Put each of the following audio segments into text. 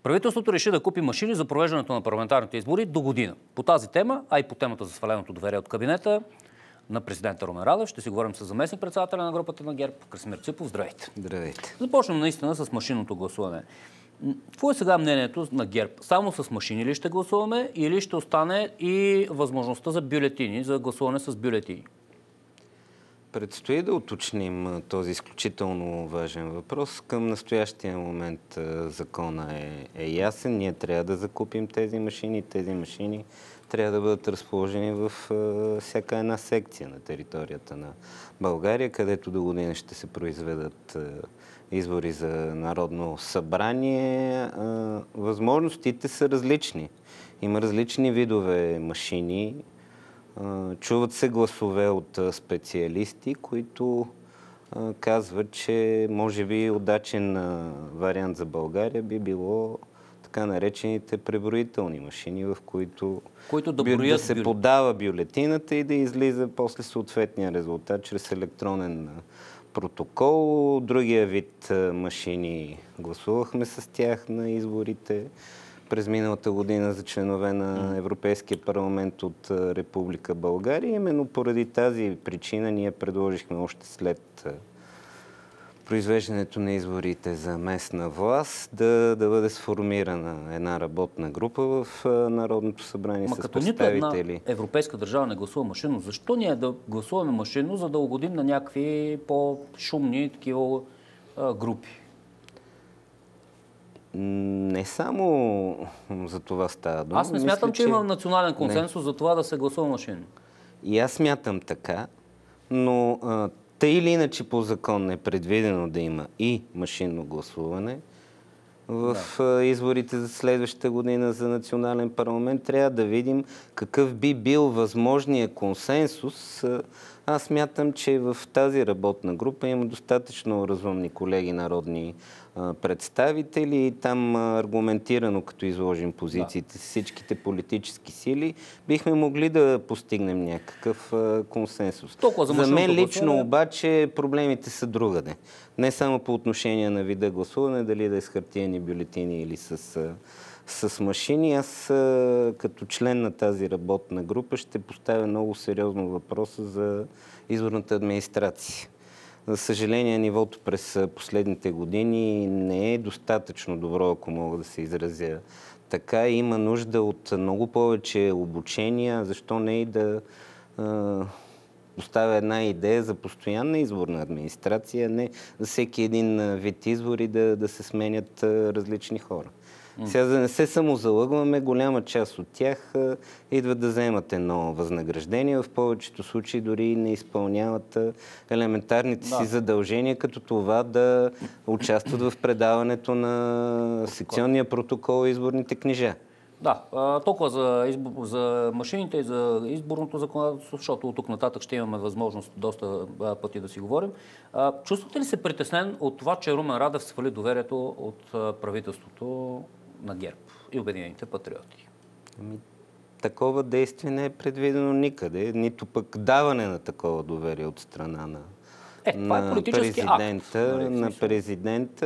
Правителството реши да купи машини за провеждането на парламентарните избори до година. По тази тема, а и по темата за сваленото доверие от кабинета на президента Румен Радев, ще си говорим с заместник-председателя на групата на ГЕРБ Красимир Ципов. Здравейте. Здравейте. Започнем наистина с машинното гласуване. Какво е сега мнението на ГЕРБ? Само с машини ли ще гласуваме или ще остане и възможността за бюлетини, за гласуване с бюлетини? Предстои да уточним този изключително важен въпрос. Към настоящия момент закона е ясен. Ние трябва да закупим тези машини. Тези машини трябва да бъдат разположени в всяка една секция на територията на България, където до година ще се произведат избори за Народно събрание. Възможностите са различни. Има различни видове машини. Чуват се гласове от специалисти, които казват, че може би удачен вариант за България би било така наречените преброителни машини, в които да се подава бюлетината и да излиза после съответния резултат чрез електронен протокол. Другия вид машини гласувахме с тях на изборите през миналата година за членове на Европейския парламент от Република България. Именно поради тази причина ние предложихме още след произвеждането на изборите за местна власт да бъде сформирана една работна група в Народното събрание с представители. Като нито една европейска държава не гласува машинно, защо ние да гласуваме машинно, за да угодим на някакви по-шумни такива групи? Не само за това става дума. Аз не смятам, че има национален консенсус за това да се гласува машинно. И аз смятам така, но тъй или иначе по закон е предвидено да има и машинно гласуване. В изборите за следващата година за национален парламент трябва да видим какъв би бил възможният консенсус. Аз смятам, че в тази работна група има достатъчно разумни колеги народни представители и там аргументирано, като изложим позициите с всичките политически сили, бихме могли да постигнем някакъв консенсус. За мен лично обаче проблемите са другаде. Не само по отношение на вида гласуване, дали да е с хартиени бюлетини или с машини. Аз като член на тази работна група ще поставя много сериозно въпроса за изборната администрация. За съжаление, нивото през последните години не е достатъчно добро, ако мога да се изразя така. Има нужда от много повече обучения. Защо не и да поставя една идея за постоянна изборна администрация, не за всеки един вид избори да се сменят различни хора. Сега, за да не се самозалъгваме, голяма част от тях идват да вземат едно възнаграждение. В повечето случаи дори не изпълняват елементарните си задължения, като това да участват в предаването на секционния протокол и изборните книжа. Да, толкова за машините и за изборното законодателство, защото от тук нататък ще имаме възможност доста пъти да си говорим. Чувствате ли се притеснен от това, че Румен Радев свали доверието от правителството на ГЕРБ и Обединените патриоти? Такова действие не е предвидено никъде, нито пък даване на такова доверие от страна на президента.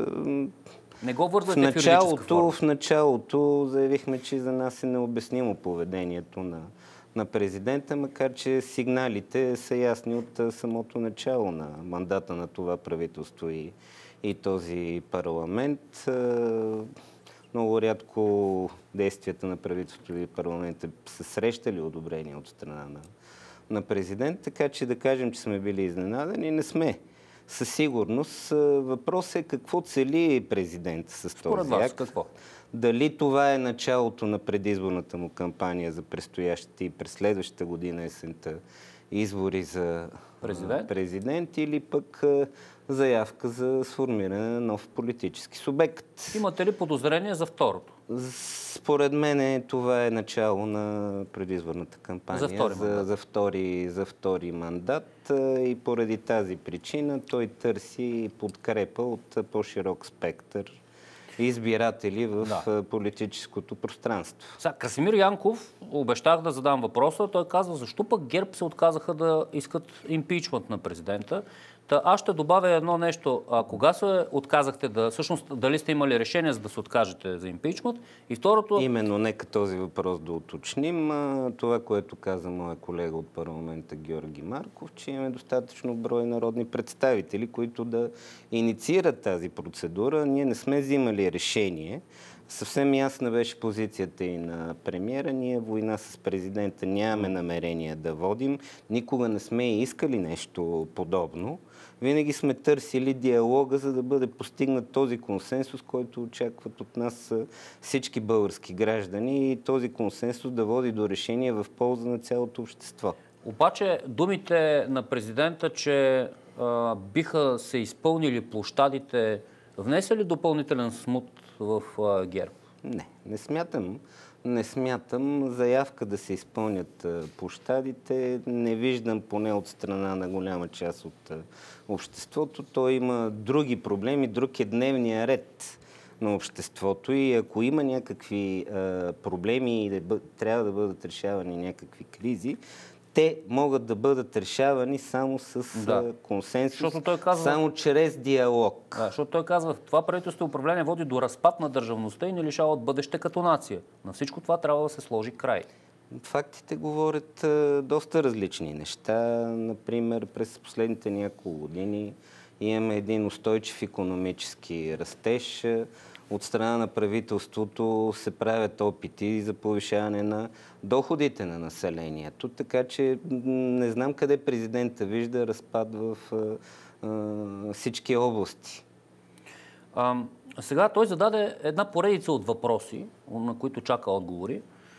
Не го вързвате в юридическа форма. В началото заявихме, че за нас е необяснимо поведението на президента, макар че сигналите са ясни от самото начало на мандата на това правителство и този парламент. Много рядко действията на правителството и парламента са срещали одобрение от страна на президент, така че да кажем, че сме били изненадани, не сме. Със сигурност въпросът е какво цели президент с този акт. Какво? Дали това е началото на предизборната му кампания за предстоящите и през следващата година есента избори за президент или пък заявка за сформиране на нов политически субект. Имате ли подозрение за второто? Според мен това е начало на предизборната кампания за втори мандат и поради тази причина той търси подкрепа от по-широк спектър избиратели в политическото пространство. Сега, Красимир Янков, обещах да задам въпроса, той казва, защо пък ГЕРБ се отказаха да искат импичмент на президента. Аз ще добавя едно нещо. Кога се отказахте всъщност, дали сте имали решение за да се откажете за импичмент? И второто... Именно, нека този въпрос да уточним. Това, което каза моя колега от парламента Георги Марков, че имаме достатъчно брой народни представители, които да инициират тази процедура. Ние не сме взимали решение. Съвсем ясна беше позицията и на премиера. Ние война с президента нямаме намерение да водим. Никога не сме искали нещо подобно. Винаги сме търсили диалога, за да бъде постигнат този консенсус, който очакват от нас всички български граждани и този консенсус да води до решение в полза на цялото общество. Обаче думите на президента, че биха се изпълнили площадите, внесе ли допълнителен смут в ГЕРБ? Не смятам. Не смятам заявка да се изпълнят площадите. Не виждам поне от страна на голяма част от обществото. Той има други проблеми, друг е дневния ред на обществото и ако има някакви проблеми и трябва да бъдат решавани някакви кризи, те могат да бъдат решавани само с консенсус, само чрез диалог. Защото той казва, това правителство управление води до разпад на държавността и не лишава от бъдеще като нация. На всичко това трябва да се сложи край. Фактите говорят доста различни неща. Например, през последните няколко години имаме един устойчив икономически растеж. От страна на правителството се правят опити за повишаване на доходите на населението. Така че не знам къде президента вижда разпад в всички области. Сега той зададе една поредица от въпроси, на които чака отговори.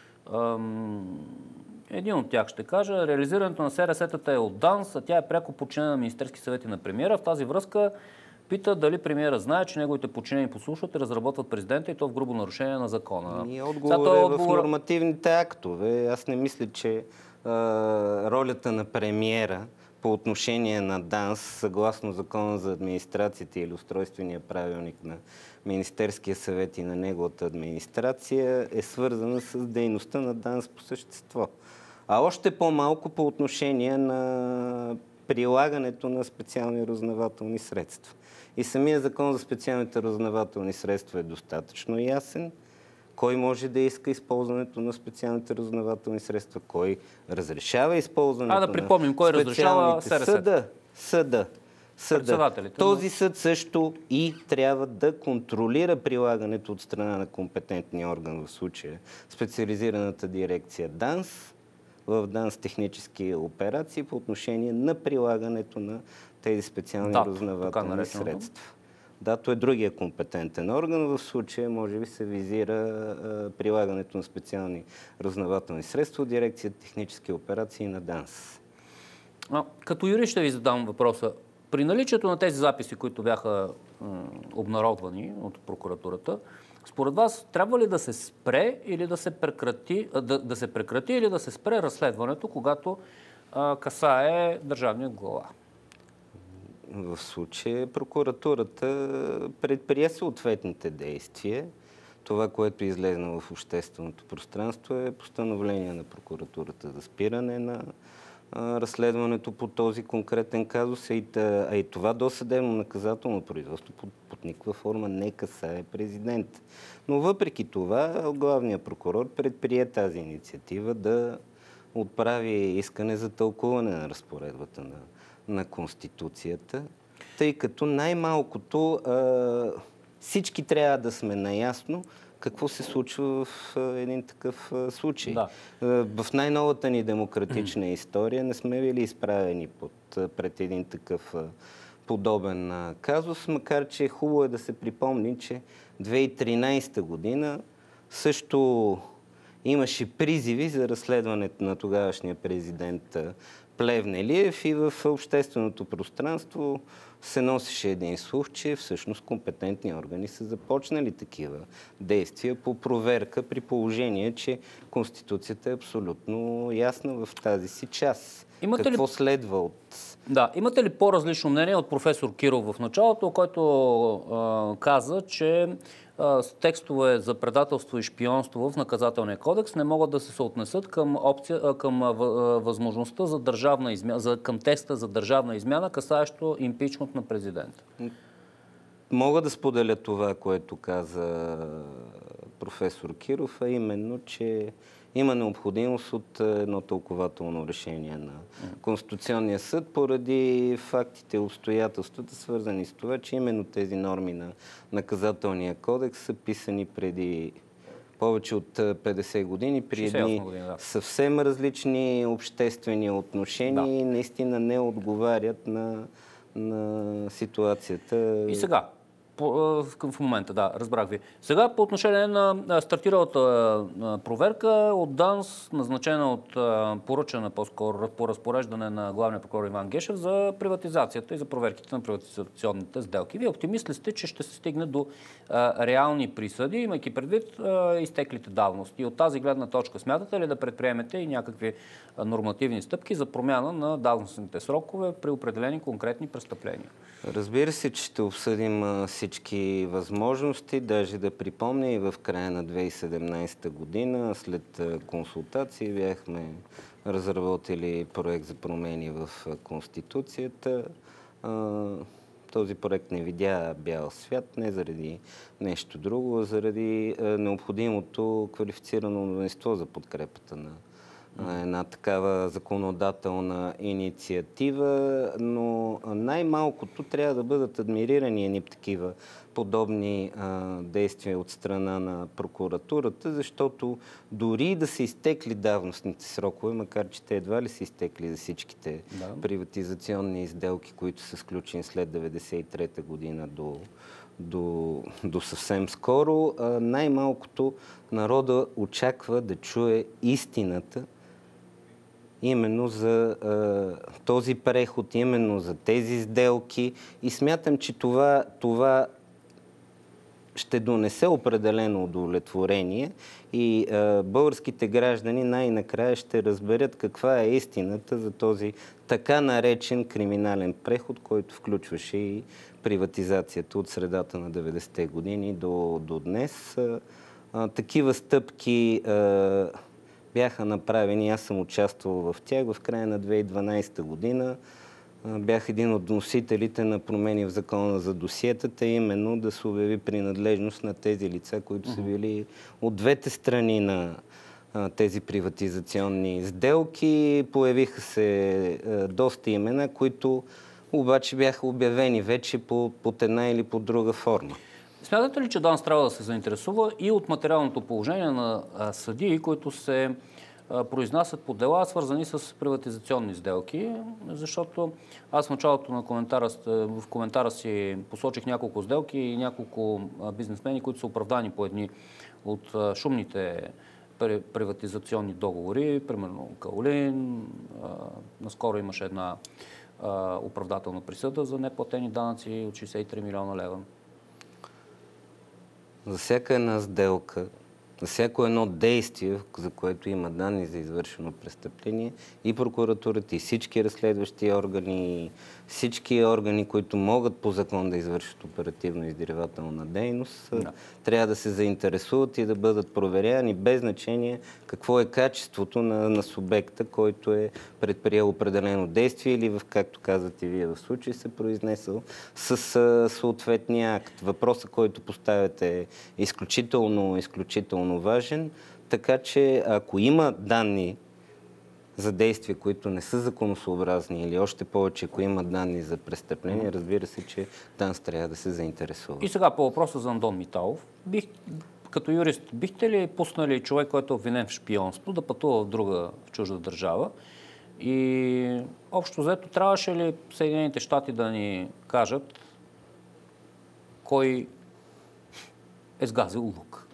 Един от тях ще кажа. Реализирането на СРС-тата е от ДАНС, а тя е пряко подчинена на Министерски съвет и на премиера. В тази връзка пита дали премиера знае, че неговите подчинени послушват и разработват президента и то в грубо нарушение на закона. И отговор в нормативните актове. Аз не мисля, че ролята на премиера по отношение на ДАНС, съгласно закона за администрацията или устройствения правилник на Министерския съвет и на неговата администрация, е свързана с дейността на ДАНС по същество. А още по-малко по отношение на прилагането на специални разузнавателни средства. И самия закон за специалните разузнавателни средства е достатъчно ясен. Кой може да иска използването на специалните разузнавателни средства? Кой разрешава използването на припомним, кой разрешава СРС? Съда. Този съд също и трябва да контролира прилагането от страна на компетентния орган, в случая специализираната дирекция ДАНС, в ДАНС технически операции по отношение на прилагането на тези специални разузнавателни средства. ДАТО е другия компетентен орган. В случая, може би, се визира прилагането на специални разузнавателни средства от дирекция технически операции на ДАНС. Като юрист ще ви задам въпроса. При наличието на тези записи, които бяха обнародвани от прокуратурата, според вас трябва ли да се спре или да се прекрати, или да се спре разследването, когато касае държавния глава? В случая прокуратурата предприе съответните действия. Това, което е излезнало в общественото пространство, е постановление на прокуратурата за спиране на разследването по този конкретен казус, а и това досъдебно наказателно производство под никаква форма не касае президент. Но въпреки това, главният прокурор предприе тази инициатива да отправи искане за тълкуване на разпоредбата на Конституцията, тъй като най-малкото всички трябва да сме наясно какво се случва в един такъв случай. Да. В най-новата ни демократична история не сме били изправени пред един такъв подобен казус, макар че хубаво е да се припомни, че 2013 година също имаше призиви за разследването на тогавашния президент Плевнелиев и в общественото пространство се носеше един слух, че всъщност компетентни органи са започнали такива действия по проверка, при положение, че Конституцията е абсолютно ясна в тази си част. Какво следва от... Да, имате ли по-различно мнение от професор Киров в началото, който каза, че текстове за предателство и шпионство в наказателния кодекс не могат да се съотнесат към възможността за държавна измяна, към текста за държавна измяна, касаещо импичмент на президента. Мога да споделя това, което каза професор Киров, а именно, че има необходимост от едно тълкователно решение на Конституционния съд поради фактите и обстоятелствата, свързани с това, че именно тези норми на наказателния кодекс са писани преди повече от 50 години, при едни съвсем различни обществени отношения и наистина не отговарят на ситуацията. И сега, в момента, разбрах ви. Сега по отношение на стартиралата проверка от ДАНС, назначена поръчана по-скоро по разпореждане на главния прокурор Иван Гешев за приватизацията и за проверките на приватизационните сделки. Вие оптимист ли сте, че ще се стигне до реални присъди, имайки предвид изтеклите давности? От тази гледна точка смятате ли да предприемете и някакви нормативни стъпки за промяна на давностните срокове при определени конкретни престъпления? Разбира се, че ще обсъдим всички възможности. Даже да припомня, и в края на 2017 година, след консултации, бяхме разработили проект за промени в Конституцията. Този проект не видя бял свят, не заради нещо друго, а заради необходимото квалифицирано мнозинство за подкрепата на една такава законодателна инициатива, но най-малкото трябва да бъдат адмирирани едни такива подобни действия от страна на прокуратурата, защото дори да са изтекли давностните срокове, макар че те едва ли са изтекли за всичките приватизационни сделки, които са сключени след 1993 година до съвсем скоро, най-малкото народа очаква да чуе истината именно за този преход, именно за тези сделки, и смятам, че това ще донесе определено удовлетворение и българските граждани най-накрая ще разберат каква е истината за този така наречен криминален преход, който включваше и приватизацията от средата на 90-те години до днес. Такива стъпки бяха направени, аз съм участвал в тях в края на 2012 година. Бях един от носителите на промени в закона за досиетата, именно да се обяви принадлежност на тези лица, които са били от двете страни на тези приватизационни сделки. Появиха се доста имена, които обаче бяха обявени вече под една или под друга форма. Смятате ли, че ДАНС трябва да се заинтересува и от материалното положение на съдии, които се произнасят по дела, свързани с приватизационни сделки? Защото аз в началото на коментара си посочих няколко сделки и няколко бизнесмени, които са оправдани по едни от шумните приватизационни договори, примерно Каолин. Наскоро имаше една оправдателна присъда за неплатени данъци от 63 милиона лева. За всяка една сделка, за всяко едно действие, за което има данни за извършено престъпление, и прокуратурата, и всички разследващи органи, всички органи, които могат по закон да извършат оперативно-издирвателна дейност, трябва да се заинтересуват и да бъдат проверявани без значение какво е качеството на субекта, който е предприел определено действие или, както казвате вие в случай, се произнесъл с съответния акт. Въпросът, който поставяте, е изключително важен, така че ако има данни за действия, които не са законосъобразни, или още повече, ако има данни за престъпления, разбира се, че ДАНС трябва да се заинтересува. И сега по въпроса за Андон Миталов. Като юрист, бихте ли пуснали човек, който е обвинен в шпионство, да пътува в чужда държава? И общо взето, трябваше ли Съединените щати да ни кажат кой е сгазил лук?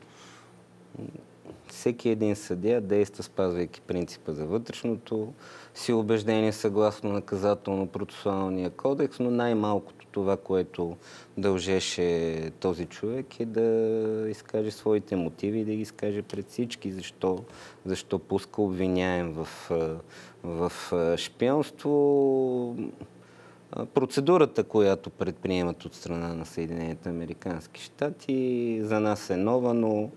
Всеки един съдия действа, спазвайки принципа за вътрешното си убеждение съгласно наказателно-процесуалния кодекс, но най-малкото това, което дължеше този човек, е да изкаже своите мотиви и да ги изкаже пред всички, защо пуска обвиняем в шпионство. Процедурата, която предприемат от страна на Съединените американски щати, за нас е нова, но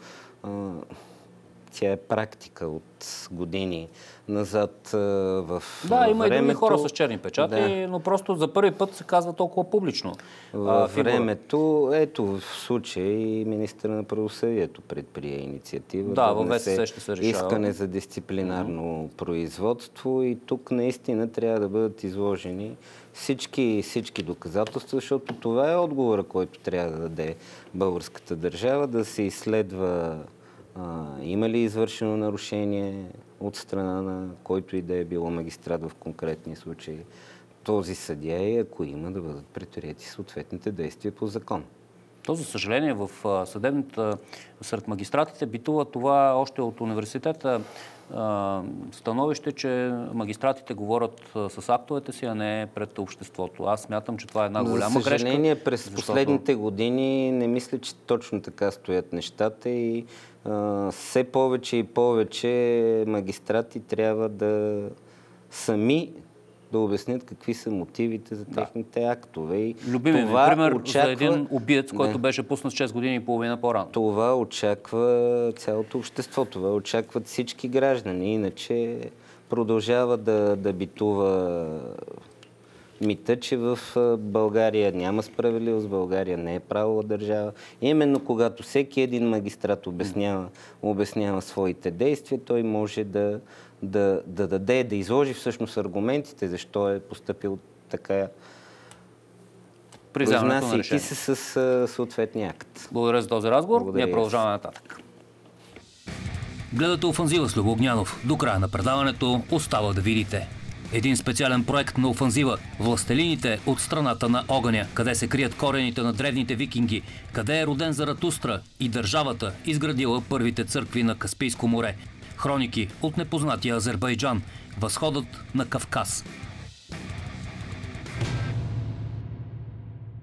тя е практика от години назад в Да, има времето. и други хора с черни печати, Да. но просто за първи път се казва толкова публично. В времето, ето в случай и министър на правосъдието предприе инициатива Да, да във внесе ВСС ще се решава. искане за дисциплинарно производство и тук наистина трябва да бъдат изложени всички доказателства, защото това е отговора, който трябва да даде българската държава, да се изследва има ли извършено нарушение от страна на който и да е било магистрат в конкретния случай този съдия и ако има да бъдат предприети съответните действия по закон. То, за съжаление, в съдебната, сред магистратите битува това още от университета становище, че магистратите говорят с актовете си, а не пред обществото. Аз смятам, че това е една голяма грешка. За съжаление, през последните години не мисля, че точно така стоят нещата и все повече и повече магистрати трябва да сами да обяснят какви са мотивите за техните актове. И любимият ми пример за един убиец, който беше пуснат 6 години и половина по-рано. Това очаква цялото общество, това очакват всички граждани. Иначе продължава да битува мита, че в България няма справедливост, България не е правова държава. Именно когато всеки един магистрат обяснява своите действия, той може да даде, да изложи всъщност аргументите, защо е постъпил така, произнасяйки се с съответния акт. Благодаря за този разговор. Ние продължаваме нататък. Гледате Офанзива с Любо Огнянов. До края на предаването остава да видите един специален проект на Офанзива – Властелините от страната на огъня, къде се крият корените на древните викинги, къде е роден Заратустра и държавата, изградила първите църкви на Каспийско море. Хроники от непознатия Азербайджан, възходът на Кавказ.